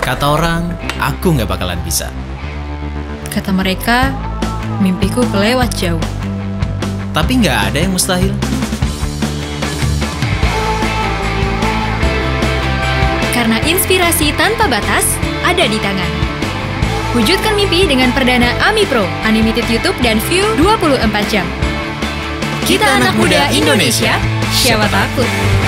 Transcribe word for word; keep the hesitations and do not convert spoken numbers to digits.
Kata orang, aku nggak bakalan bisa. Kata mereka, mimpiku kelewat jauh. Tapi nggak ada yang mustahil. Karena inspirasi tanpa batas ada di tangan. Wujudkan mimpi dengan perdana Ami Pro, Unlimited YouTube dan view dua puluh empat jam. Kita anak muda Indonesia, siapa takut?